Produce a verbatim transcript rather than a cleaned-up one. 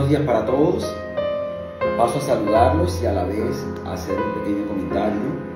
buenos días para todos. Paso a saludarlos y a la vez a hacer un pequeño comentario